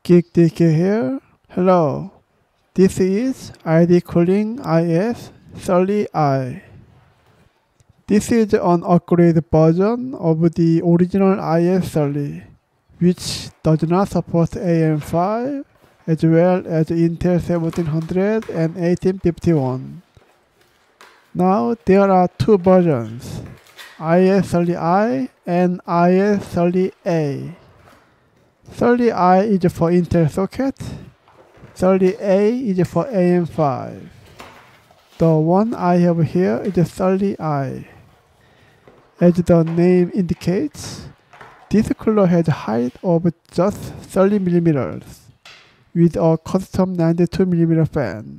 GeekDK here. Hello. This is ID Cooling IS-30i. This is an upgraded version of the original IS-30, which does not support AM5 as well as Intel 1700 and 1851. Now there are two versions, IS-30i and IS-30a. 30i is for Intel socket, 30a is for AM5. The one I have here is 30i. As the name indicates, this cooler has a height of just 30 mm with a custom 92 mm fan.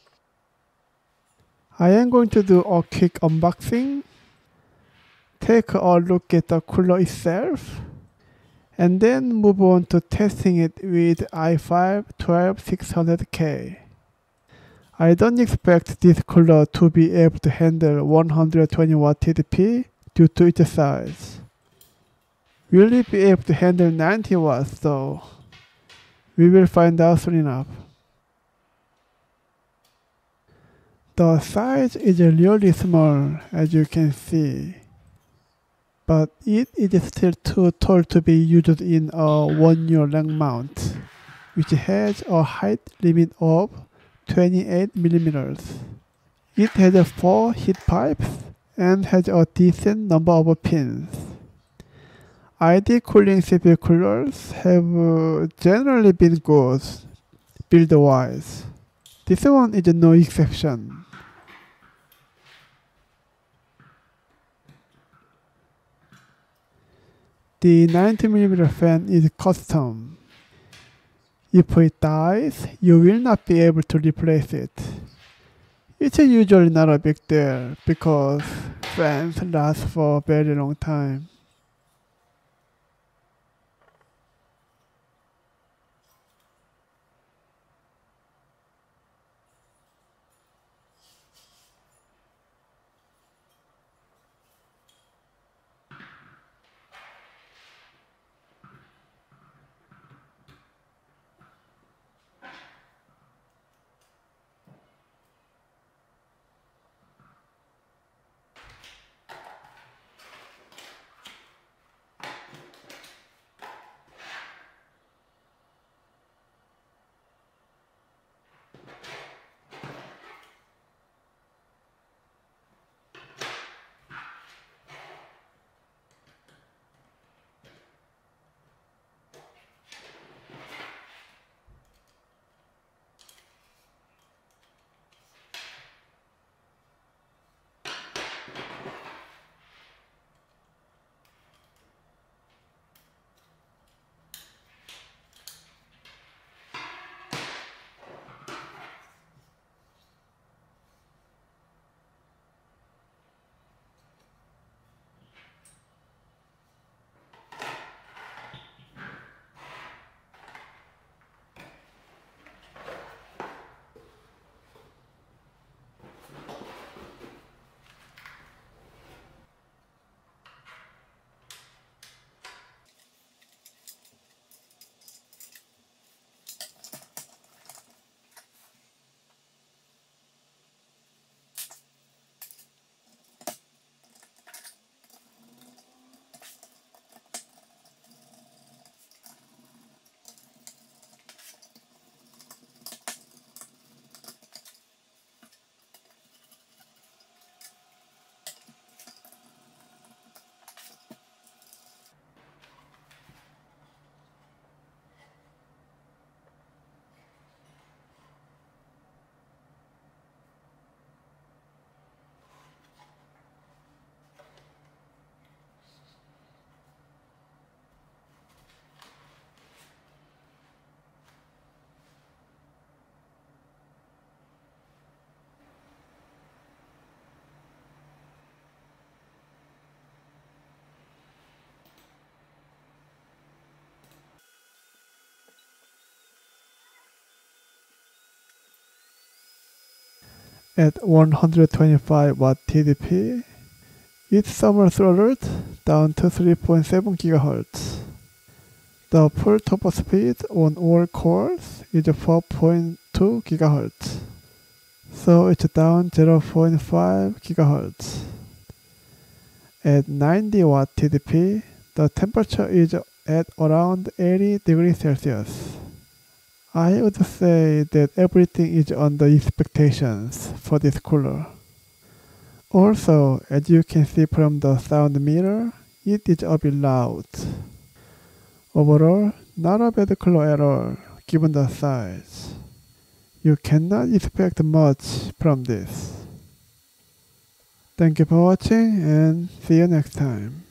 I am going to do a quick unboxing, take a look at the cooler itself, and then move on to testing it with i5 12600K. I don't expect this cooler to be able to handle 120 watt TDP due to its size. Will it be able to handle 90 watts though? We will find out soon enough. The size is really small, as you can see, but it is still too tall to be used in a 1U rack mount, which has a height limit of 28 mm. It has 4 heat pipes and has a decent number of pins. ID cooling CPU coolers have generally been good build-wise. This one is no exception. The 90mm fan is custom. If it dies, you will not be able to replace it. It's usually not a big deal because fans last for a very long time. At 125 watt TDP, its summer throttled down to 3.7 GHz. The full top speed on all cores is 4.2 GHz, so it's down 0.5 GHz. At 90 watt TDP, the temperature is at around 80 degrees Celsius. I would say that everything is under expectations for this cooler. Also, as you can see from the sound meter, it is a bit loud. Overall, not a bad cooler at all, given the size. You cannot expect much from this. Thank you for watching and see you next time.